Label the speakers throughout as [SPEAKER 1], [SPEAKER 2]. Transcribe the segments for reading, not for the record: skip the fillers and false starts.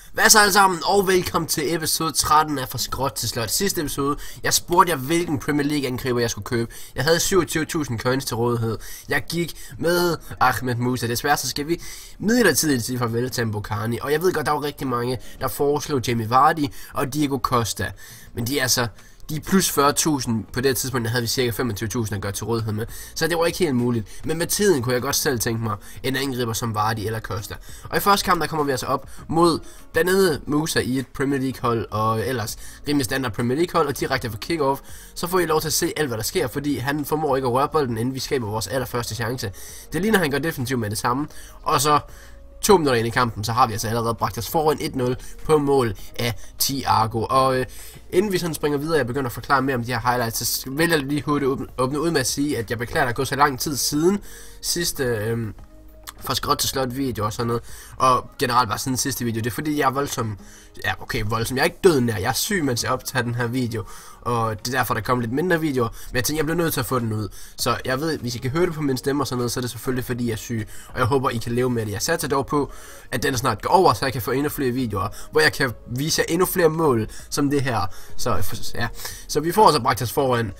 [SPEAKER 1] Hvad så alle sammen, og velkommen til episode 13 af Fra Skråt til Slot. Sidste episode, jeg spurgte jer, hvilken Premier League angriber jeg skulle købe. Jeg havde 27.000 coins til rådighed. Jeg gik med Ahmed Musa. Desværre så skal vi midlertidigt sige farvel til Mbokani. Og jeg ved godt, der var rigtig mange, der foreslog Jamie Vardy og Diego Costa. Men de er plus 40.000. På det tidspunkt havde vi cirka 25.000 at gøre til rådighed med. Så det var ikke helt muligt. Men med tiden kunne jeg godt selv tænke mig en angriber som Vardy eller Costa. Og i første kamp der kommer vi altså op mod blandt andet Musa i et Premier League hold. Og ellers rimelig standard Premier League hold. Og direkte for kick-off. Så får I lov til at se alt hvad der sker. Fordi han formår ikke at røre bolden inden vi skaber vores allerførste chance. Det ligner han gør defensivt med det samme. Og så 2 minutter ind i kampen, så har vi altså allerede bragt os foran 1-0 på mål af Thiago. Og inden vi sådan springer videre, jeg begynder at forklare mere om de her highlights, så vil jeg lige hurtigt åbne ud med at sige, at jeg beklager, at der er gået så lang tid siden sidste Fra Skråt til Slot video og sådan noget. Og generelt bare sådan sidste video. Det er fordi jeg er voldsom. Ja, okay, voldsom. Jeg er ikke død nær. Jeg er syg, mens jeg optager den her video. Og det er derfor, der kommer lidt mindre videoer. Men jeg tænker, jeg bliver nødt til at få den ud. Så jeg ved, hvis I kan høre det på min stemme og sådan noget, så er det selvfølgelig fordi jeg er syg. Og jeg håber, I kan leve med det. Jeg satser dog på, at den snart går over, så jeg kan få endnu flere videoer, hvor jeg kan vise jer endnu flere mål som det her. Så ja. Så vi får altså bragt os foran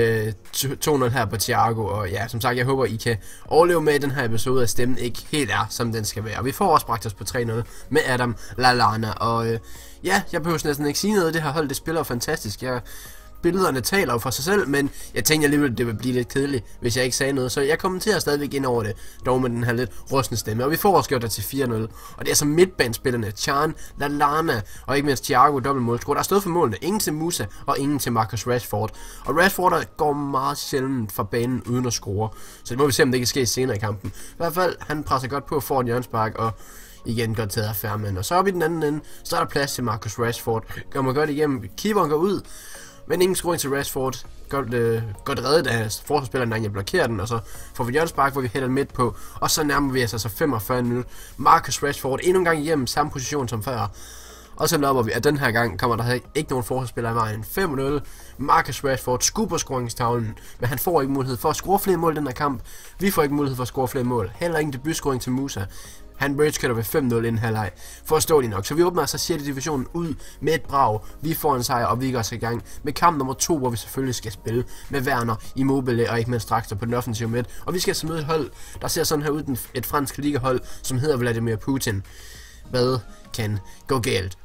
[SPEAKER 1] 200 her på Thiago. Og ja, som sagt, jeg håber, I kan overleve med den her episode, at stemmen ikke helt er, som den skal være. Og vi får også bragt os på 3-0 med Adam Lallana. Og ja, jeg behøver næsten ikke sige noget. Det her hold, det spiller fantastisk. Billederne taler jo for sig selv, men jeg tænkte alligevel, at det ville blive lidt kedeligt, hvis jeg ikke sagde noget. Så jeg kommenterer stadigvæk ind over det, dog med den her lidt rustne stemme. Og vi får også gjort det til 4-0. Og det er så midtbanespillerne, Chan, Lallana og ikke mindst Thiago, dobbeltmålscorer. Der er stået for målene. Ingen til Musa og ingen til Marcus Rashford. Og Rashford går meget sjældent fra banen uden at score. Så det må vi se, om det kan ske senere i kampen. I hvert fald, han presser godt på for en hjørnespark, og igen godt taget af Færman. Og så op i den anden ende, så er der plads til Marcus Rashford. Kommer godt igennem. Keeperen går ud. Men ingen scoring til Rashford. Godt reddet af forsvarsspilleren, når jeg blokerer den. Og så får vi hjørnespark, hvor vi hælder midt på. Og så nærmer vi os altså 45 minutter. Marcus Rashford endnu en gang hjem, samme position som før. Og så løber vi, at den her gang kommer der ikke nogen forsvarsspiller i vejen. 5-0. Marcus Rashford skubber scoringstavlen, men han får ikke mulighed for at score flere mål i den her kamp. Vi får ikke mulighed for at score flere mål. Heller ikke en debutscoring til Musa. Han ragecutter ved 5-0 inden halvleg. Forståeligt nok. Så vi åbner altså 6. divisionen ud med et brag. Vi får en sejr, og vi går os i gang med kamp nummer 2, hvor vi selvfølgelig skal spille med Werner, Immobile og ikke mindst Draxler på den offensive midt. Og vi skal altså møde et hold, der ser sådan her ud, et fransk ligahold, som hedder Vladimir Putin. Hvad kan gå galt?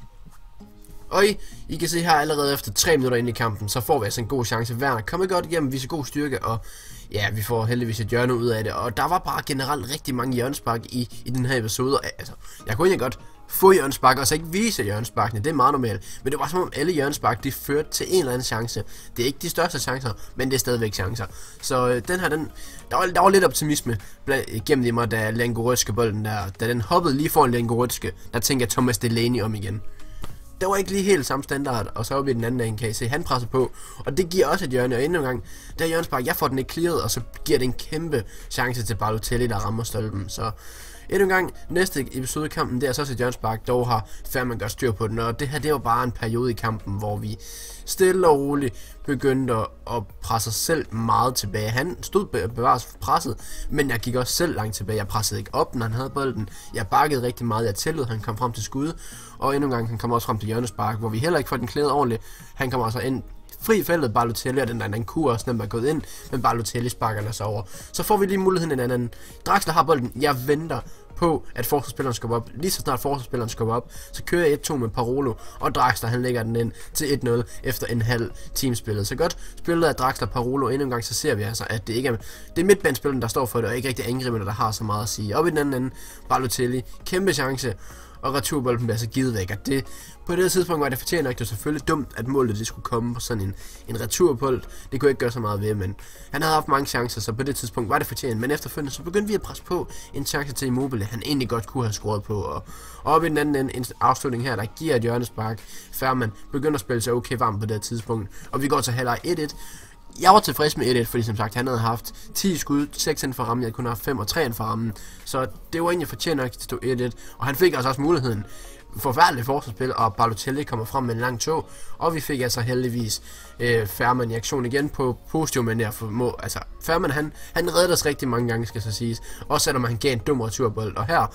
[SPEAKER 1] Og I kan se her allerede efter 3 minutter ind i kampen, så får vi altså en god chance. Werner kommer godt igennem, viser god styrke, og ja, vi får heldigvis et hjørne ud af det. Og der var bare generelt rigtig mange hjørnespark i den her episode. Altså, jeg kunne egentlig godt få hjørnespark, og så ikke vise hjørnesparkene. Det er meget normalt. Men det var som om alle hjørnespark, de førte til en eller anden chance. Det er ikke de største chancer, men det er stadigvæk chancer. Så den her, der var lidt optimisme gennem i mig, da Lengorytske bolden der, da den hoppede lige foran Lengorytske, der tænkte jeg Thomas Delaney om igen. Det var ikke lige helt samme standard, og så oppe i den anden ende kan I se, han presser på, og det giver også et hjørne, og endnu en gang, der hjørnespark, jeg får den ikke clearet, og så giver det en kæmpe chance til Balotelli, der rammer stolpen, så endnu en gang, næste episode i kampen, det er så også et hjørnespark, dog har Færman gør styr på den, og det her, det var bare en periode i kampen, hvor vi stille og roligt begyndte at presse os selv meget tilbage. Han stod bevares presset, men jeg gik også selv langt tilbage. Jeg pressede ikke op, når han havde bolden. Jeg bakkede rigtig meget. Jeg tillod, han kom frem til skud. Og endnu en gang, han kom også frem til hjørnespark, hvor vi heller ikke får den klædet ordentligt. Han kommer altså ind fri i feltet, Balotelli, og den kunne også nemt være gået ind, men Balotelli sparker den så over. Så får vi lige muligheden en anden. Draxler har bolden. Jeg venter på, at forsvarsspilleren skubber op. Lige så snart forsvarsspilleren skubber op, så kører jeg 1-2 med Parolo, og Draxler, han lægger den ind til 1-0 efter en halv teamspillet. Så godt spillet af Draxler Parolo, endnu en gang så ser vi altså, at det ikke er midtbanespilleren, der står for det, og ikke rigtig angriberne, der har så meget at sige. Op i den anden ende, Balotelli, kæmpe chance, og returbolden bliver så givet væk, og det, på det tidspunkt var det fortjent nok, det var selvfølgelig dumt, at målet det skulle komme på sådan en returbold. Det kunne ikke gøre så meget ved, men han havde haft mange chancer, så på det tidspunkt var det fortjent. Men efterfølgende, så begyndte vi at presse på en chance til Immobile, han egentlig godt kunne have scoret på. Og op i den anden en afslutning her, der giver et hjørnespark. Færman begynder at spille sig okay varm på det tidspunkt, og vi går til halvleg 1-1. Jeg var tilfreds med 1-1, fordi som sagt, han havde haft 10 skud, 6 inden for rammen, jeg kunne have haft 5 og 3 inden for rammen. Så det var egentlig fortjent nok, at det stod 1-1, og han fik altså også muligheden. Forfærdeligt forsvarsspil, og Balotelli kommer frem med en lang tog, og vi fik altså heldigvis Færman i aktion igen på positiv manier for altså Færman han redder os rigtig mange gange, skal så siges, også selvom han gav en dum returbold, og her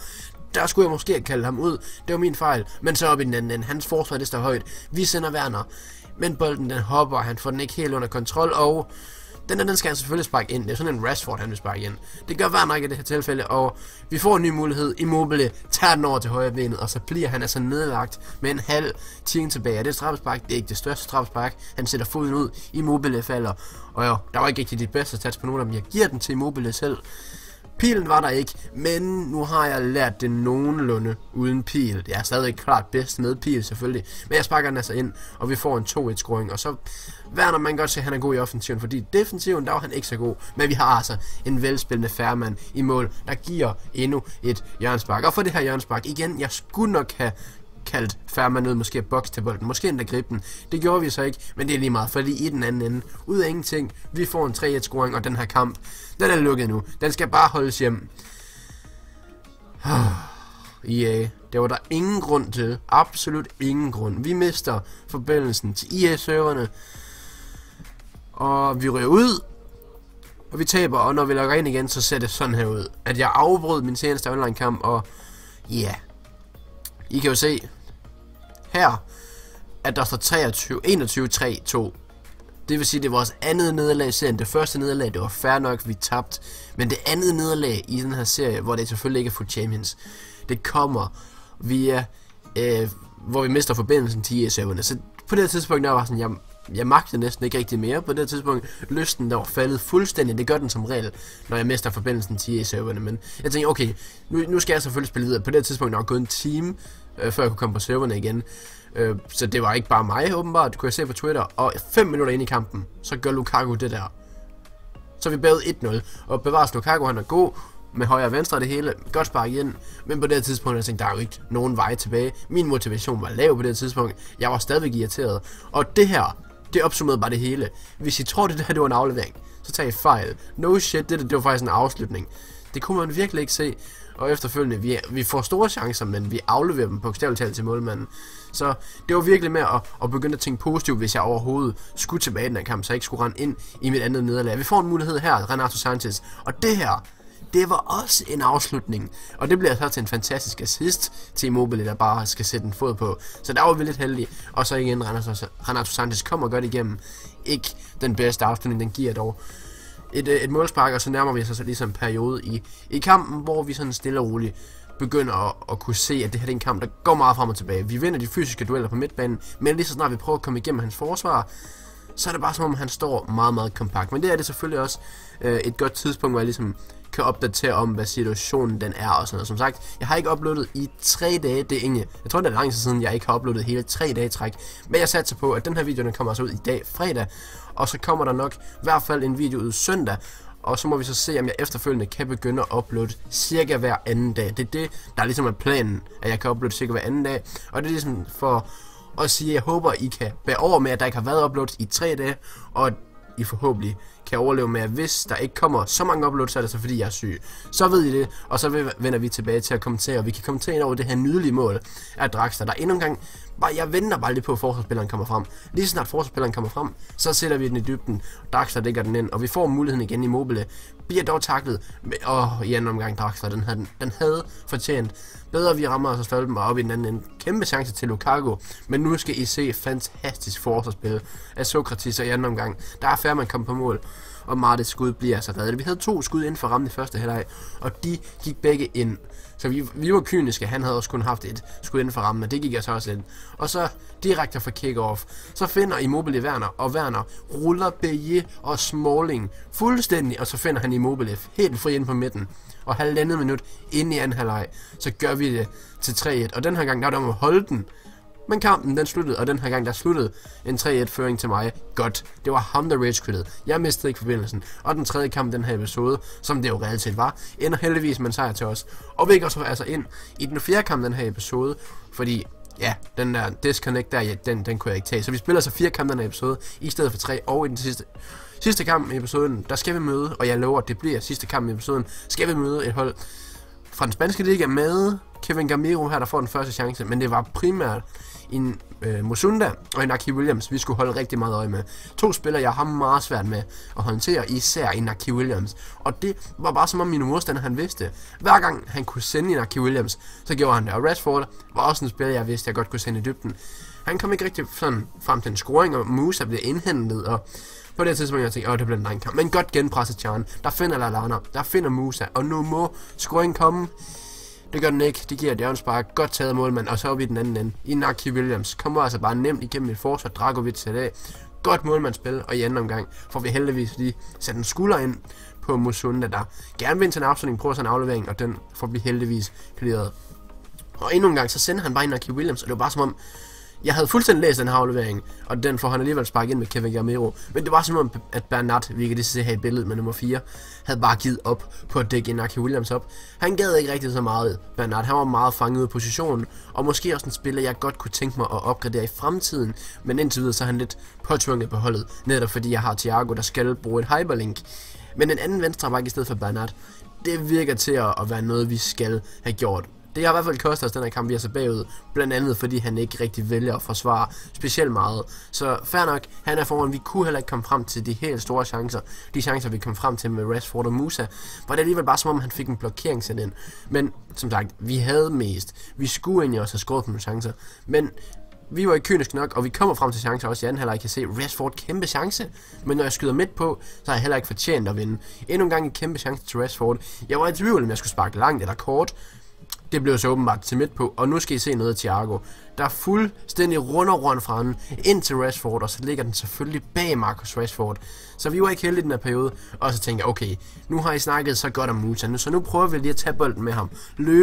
[SPEAKER 1] der skulle jeg måske have kaldt ham ud. Det var min fejl. Men så op i den anden ende. Hans forsvar, det står højt. Vi sender Werner. Men bolden, den hopper. Han får den ikke helt under kontrol. Og den skal han selvfølgelig sparke ind. Det er sådan en Rashford, han vil sparke ind. Det gør Werner ikke i det her tilfælde. Og vi får en ny mulighed. Immobile tager den over til højre benet. Og så bliver han altså nedlagt med en halv time tilbage. Og det er straffespark. Det er ikke det største straffespark. Han sætter foden ud. Immobile falder. Og jo, der var ikke rigtig de bedste stats på nogen af dem. Jeg giver den til Immobile selv. Pilen var der ikke, men nu har jeg lært det nogenlunde uden pil. Jeg er stadig klart bedst med pil selvfølgelig, men jeg sparker den altså ind, og vi får en 2-1-scoring. Og så Werner, man kan godt se, at han er god i offensiven, fordi defensiven, der var han ikke så god. Men vi har altså en velspillende Fährmann i mål, der giver endnu et hjørnespark. Og for det her hjørnespark, igen, jeg skulle nok have kaldt Fährmann ud, måske boks til bolden, måske endda gribe den. Det gjorde vi så ikke, men det er lige meget, fordi i den anden ende, ud af ingenting, vi får en 3-1-scoring, og den her kamp, den er lukket nu. Den skal bare holdes hjem. EA, det var der ingen grund til. Absolut ingen grund. Vi mister forbindelsen til EA-serverne, og vi ryger ud, og vi taber, og når vi logger ind igen, så ser det sådan her ud. At jeg afbrød min seneste online-kamp, og ja, I kan jo se her, at der står 21-3-2. Det vil sige, det er vores andet nederlag i serien. Det første nederlag, det var fair nok, vi tabte. Men det andet nederlag i den her serie, hvor det selvfølgelig ikke er Foot Champions, det kommer via, hvor vi mister forbindelsen til EA-serverne. Så på det her tidspunkt, der var sådan, jeg magtede næsten ikke rigtig mere. På det her tidspunkt, lysten der var faldet fuldstændig. Det gør den som regel, når jeg mister forbindelsen til EA-serverne. Men jeg tænkte, okay, nu skal jeg selvfølgelig spille videre. På det her tidspunkt, der var gået en time, før jeg kunne komme på serverne igen. Så det var ikke bare mig, åbenbart. Det kunne jeg se på Twitter. Og 5 minutter ind i kampen, så gør Lukaku det der. Så vi bagud 1-0. Og bevares Lukaku, han er god. Med højre og venstre det hele. Godt spark ind. Men på det tidspunkt, jeg tænkte, der er jo ikke nogen vej tilbage. Min motivation var lav på det tidspunkt. Jeg var stadigvæk irriteret. Og det her, det opsummerede bare det hele. Hvis I tror, det var en aflevering, så tager I fejl. No shit, det var faktisk en afslutning. Det kunne man virkelig ikke se. Og efterfølgende, vi får store chancer, men vi afleverer dem på bogstaveligt talt til målmanden. Så det var virkelig med at begynde at tænke positivt, hvis jeg overhovedet skulle tilbage i den her kamp, så jeg ikke skulle rende ind i mit andet nederlag. Vi får en mulighed her, Renato Sanchez. Og det her, det var også en afslutning. Og det bliver så til en fantastisk assist til Immobile, der bare skal sætte en fod på. Så der var vi lidt heldige. Og så igen, Renato Sanchez kommer godt igennem. Ikke den bedste afslutning, den giver dog et målspark, og så nærmer vi os så ligesom en periode i kampen, hvor vi sådan stille og roligt begynder at kunne se, at det her er en kamp, der går meget frem og tilbage. Vi vinder de fysiske dueller på midtbanen, men lige så snart vi prøver at komme igennem hans forsvar, så er det bare som om, han står meget, meget kompakt. Men det er det selvfølgelig også et godt tidspunkt, hvor jeg ligesom kan opdatere om, hvad situationen den er og sådan noget. Som sagt, jeg har ikke uploadet i 3 dage. Det er ikke, jeg tror, det er lang tid siden, jeg ikke har uploadet hele 3 dage træk. Men jeg satser på, at den her video, den kommer altså ud i dag, fredag. Og så kommer der nok i hvert fald en video ud søndag. Og så må vi så se, om jeg efterfølgende kan begynde at uploade cirka hver anden dag. Det er det, der er ligesom planen, at jeg kan uploade cirka hver anden dag. Og det er ligesom for at sige, at jeg håber, I kan bære over med, at der ikke har været uploads i 3 dage. Og I forhåbentlig kan overleve med, at hvis der ikke kommer så mange uploads, så er det så fordi jeg er syg. Så ved I det, og så vender vi tilbage til at kommentere, og vi kan kommentere ind over det her nydelige mål af Draxler, der endnu en gang, jeg venter bare lidt på, at forsvarsspilleren kommer frem. Lige så snart forsvarsspilleren kommer frem, så sætter vi den i dybden, Draxler dækker den ind, og vi får muligheden igen. Immobile bliver dog taklet, og i anden omgang Draxler, den havde fortjent bedre. Vi rammer altså stolpen og op i den anden, en kæmpe chance til Lukaku, men nu skal I se fantastisk forsvarsspil af Sokratis, og i anden omgang, der er Fährmann kommet på mål, og Martes skud bliver altså reddet. Vi havde 2 skud inden for rammen i første halvleg, og de gik begge ind. Så vi var kyniske, han havde også kun haft et skud inden for rammen, og det gik altså også ind. Og så direkte fra kick-off, så finder Immobile Werner, og Werner ruller Bailly og Smalling fuldstændig, og så finder han Immobile helt fri inde på midten. Og halvandet minut inde i anden halvleg, så gør vi det til 3-1, og den her gang, der var der om at holde den. Men kampen, den sluttede, og den her gang, der sluttede en 3-1-føring til mig. Godt. Det var ham, der rage-quittede. Jeg mistede ikke forbindelsen. Og den tredje kamp, den her episode, som det jo reelt set var, ender heldigvis med en sejr til os. Og vi går så altså ind i den fjerde kamp, den her episode, fordi ja, den der disconnect der, ja, den kunne jeg ikke tage. Så vi spiller så 4 kampe den her episode, i stedet for 3, og i den sidste kamp i episoden, der skal vi møde, og jeg lover, at det bliver sidste kamp i episoden, skal vi møde et hold fra den spanske liga med Kevin Gameiro her, der får den første chance, men det var primært en Musonda og Inaki Williams, vi skulle holde rigtig meget øje med. 2 spillere, jeg har meget svært med at håndtere, især Inaki Williams. Og det var bare som om min modstander, han vidste. Hver gang han kunne sende Inaki Williams, så gjorde han det. Og Rashford var også en spiller, jeg vidste, jeg godt kunne sende i dybden. Han kom ikke rigtig sådan frem til en scoring, og Musa blev indhentet, og på det tidspunkt, jeg tænkte, det bliver en lang kamp. Men godt genpresset Chan. Der finder Lallana, der finder Musa, og nu må scoring komme. Det gør den ikke. Det giver et hjørnespark. Godt taget målmand, og så op i den anden ende. Inaki Williams kommer altså bare nemt igennem et forsvar. Dragovic sat af. Godt målmandsspil, og i anden omgang får vi heldigvis lige sat en skulder ind på Musonda, der gerne vil til en afslutning, prøver sådan en aflevering, og den får vi heldigvis clearet. Og endnu en gang, så sender han bare Inaki Williams, og det var bare som om, jeg havde fuldstændig læst den her aflevering, og den får han alligevel sparket ind med Kevin Gamero. Men det var som om, at Bernat, vi kan lige se her i billedet med nummer 4, havde bare givet op på at dække Inaki Williams op. Han gad ikke rigtig så meget, Bernat. Han var meget fanget ud af positionen, og måske også en spiller, jeg godt kunne tænke mig at opgradere i fremtiden. Men indtil videre, så er han lidt påtvunget på holdet, netop fordi jeg har Thiago, der skal bruge et hyperlink. Men en anden venstreback i stedet for Bernat, det virker til at være noget, vi skal have gjort. Det har i hvert fald kostet os den her kamp, vi er så bagud, blandt andet fordi han ikke rigtig vælger at forsvare specielt meget. Så fair nok, han er foran, vi kunne heller ikke komme frem til de helt store chancer. De chancer, vi kom frem til med Rashford og Musa, var det alligevel bare som om, han fik en blokering sat ind. Men som sagt, vi havde mest. Vi skulle egentlig også have scoret på nogle chancer, men vi var ikke kynisk nok, og vi kommer frem til chancer også i anden halvleg. Jeg kan se Rashford kæmpe chance, men når jeg skyder midt på, så har jeg heller ikke fortjent at vinde. Endnu en gang en kæmpe chance til Rashford. Jeg var i tvivl, om jeg skulle sparke langt eller kort. Det blev så åbenbart til midt på, og nu skal I se noget af Thiago, der er fuldstændig rundt fra den ind til Rashford, og så ligger den selvfølgelig bag Marcus Rashford. Så vi var ikke heldige i den her periode, og så tænkte jeg, okay, nu har I snakket så godt om Musa, så nu prøver vi lige at tage bolden med ham.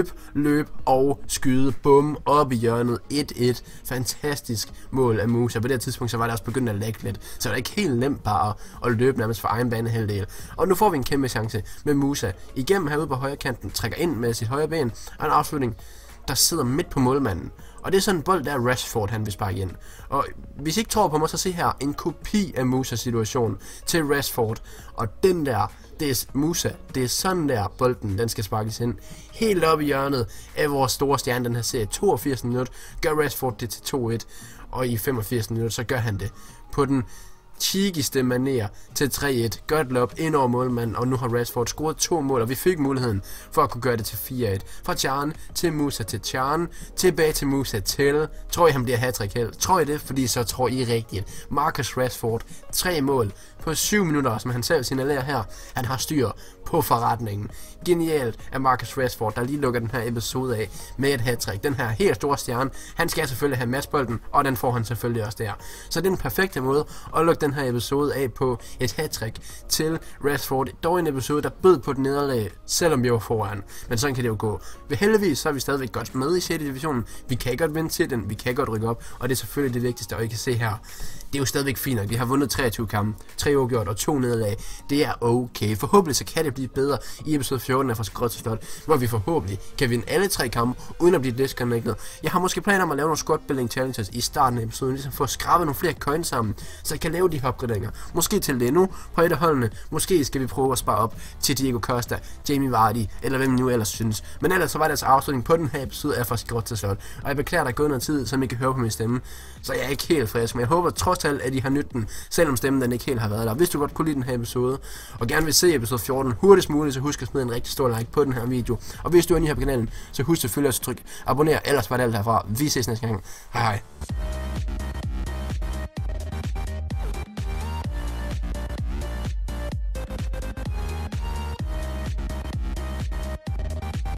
[SPEAKER 1] Løb og skyde, bum, op i hjørnet, 1-1, fantastisk mål af Musa. På det tidspunkt, så var det også begyndt at lægge lidt, så det er ikke helt nemt bare at løbe nærmest for egen banehalvdel. Og nu får vi en kæmpe chance med Musa igennem herude på højre kanten, trækker ind med sit højre ben, og en afslutning, der sidder midt på målmanden. Og det er sådan en bold, der Rashford han vil sparke ind. Og hvis I ikke tror på mig, så se her en kopi af Musas situation til Rashford. Og den der, det er Musa. Det er sådan der bolden, den skal sparkes ind. Helt op i hjørnet af vores store stjerne, den her serie. 82 minutter gør Rashford det til 2-1. Og i 85 minutter, så gør han det på den cheekigste manér til 3-1. Godt løb ind over målmanden, og nu har Rashford scoret 2 mål, og vi fik muligheden for at kunne gøre det til 4-1. Fra Chan til Musa til Chan, tilbage til Musa til. Tror I, han bliver hat-trick held? Tror I det? Fordi så tror I rigtigt. Marcus Rashford, 3 mål på 7 minutter, som han selv signalerer her. Han har styr på forretningen. Genialt af Marcus Rashford, der lige lukker den her episode af med et hat-trick. Den her helt store stjerne, han skal selvfølgelig have matchbolden, og den får han selvfølgelig også der. Så det er den perfekte måde at lukke den her episode af på et hat-trick til Rashford. Dog en episode, der bød på den nederlag, selvom vi var foran. Men sådan kan det jo gå. Heldigvis så er vi stadigvæk godt med i 6. divisionen. Vi kan godt vinde til den, vi kan godt rykke op, og det er selvfølgelig det vigtigste, og I kan se her. Det er jo stadigvæk fint, at vi har vundet 23 kampe, 3 uafgjort og 2 nederlag. Det er okay. Forhåbentlig så kan det blive bedre i episode 14 af Fra Skråt til Slot, hvor vi forhåbentlig kan vinde alle 3 kampe, uden at blive disconnected. Jeg har måske planer om at lave nogle squad building challenges i starten af episoden, ligesom for at skrabe nogle flere coins sammen, så jeg kan lave de her opgraderinger. Måske til det nu på et af holdene. Måske skal vi prøve at spare op til Diego Costa, Jamie Vardy, eller hvem nu ellers synes. Men ellers så var det altså afslutning på den her episode af Fra Skråt til Slot. Og jeg beklager, der er gået noget tid, som I kan høre på min stemme. Så jeg er ikke helt frisk, men jeg håber trods alt, at I har nydt den, selvom stemmen den ikke helt har været der. Hvis du godt kunne lide den her episode, og gerne vil se episode 14 hurtigst muligt, så husk at smide en rigtig stor like på den her video. Og hvis du er ny her på kanalen, så husk selvfølgelig også at trykke abonner, ellers var det alt herfra. Vi ses næste gang. Hej hej.